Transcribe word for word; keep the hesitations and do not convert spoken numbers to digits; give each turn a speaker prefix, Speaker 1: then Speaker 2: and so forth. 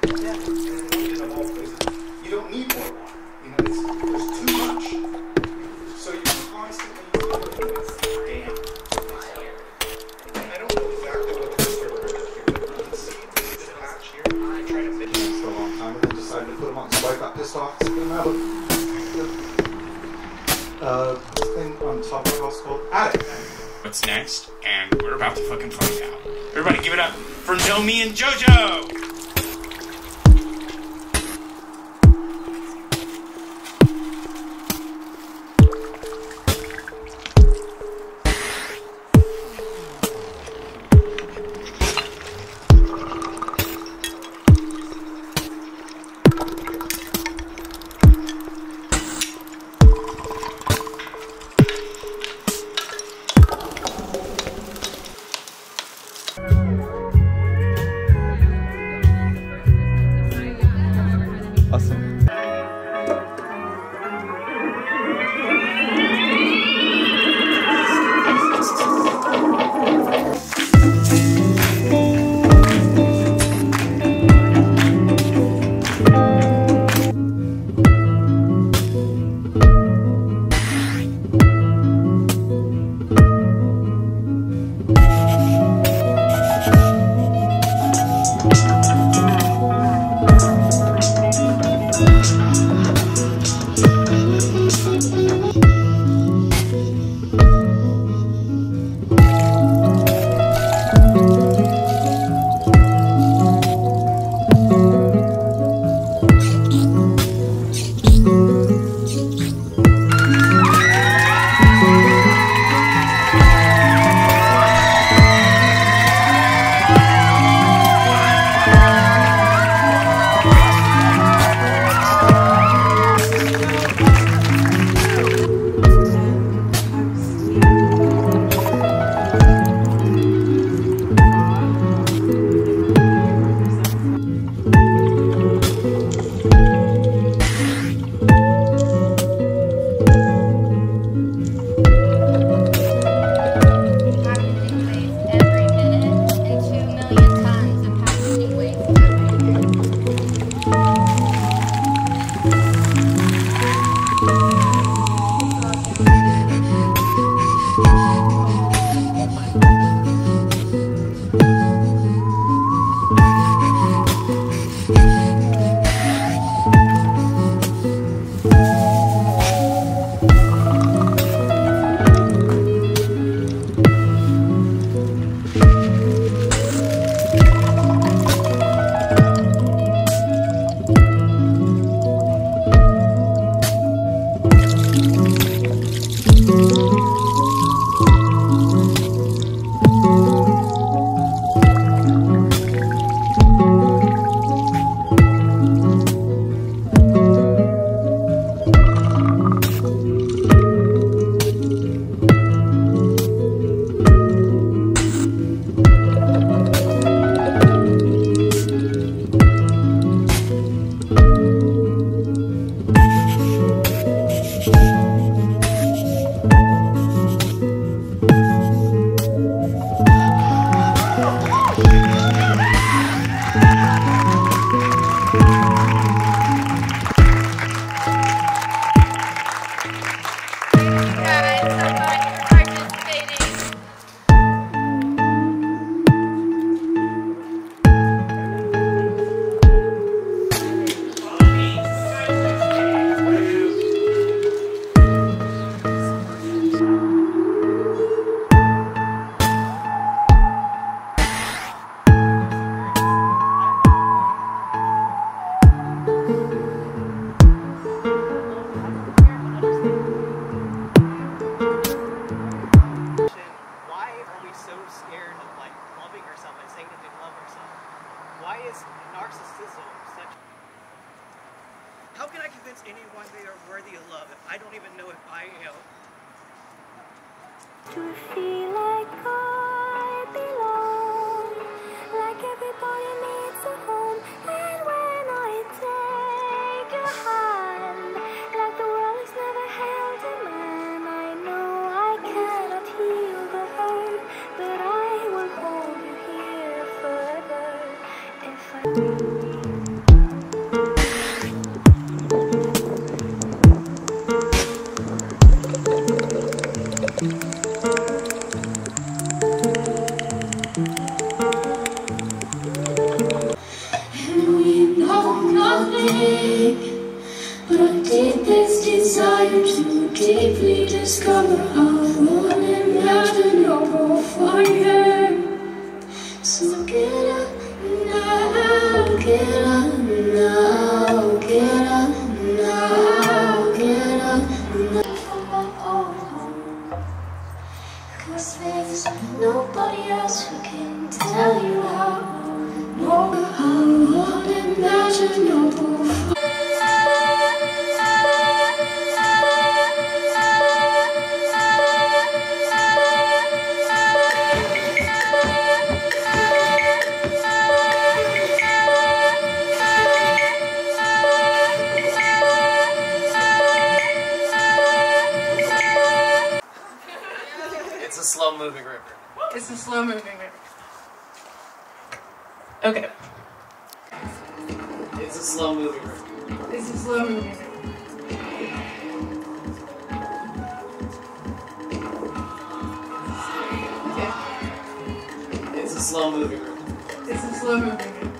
Speaker 1: Yeah. And of all places, you don't need more water. You know, it's, there's too much. So you're constantly dealing with damp. I don't know exactly what the disturber is here, but you can see this patch here. I tried to fit them for a long time and then decided to put them on, so I got pissed off to put them out. Uh, this thing on top of the house called attic.
Speaker 2: What's next? And we're about to fucking find out. Everybody give it up for KNOWME and JoJo!
Speaker 3: How can I convince anyone they are worthy of love if I don't even know if I am?
Speaker 4: To feel like I belong, like everybody needs a home. And when I take your hand, like the world has never held a man, I know I cannot heal the hurt, but I will hold you here forever if I morning, but our deepest desire to deeply discover our unimaginable fire. So get up now, get up now, get up now, get up now from my own home. 'Cause there's nobody else who can tell you how, more how unimaginable.
Speaker 5: It's a slow moving river.
Speaker 6: It's a slow moving river. Okay.
Speaker 5: It's a slow moving river.
Speaker 6: It's a slow moving river. Okay.
Speaker 5: It's a slow moving river.
Speaker 6: It's a slow moving river.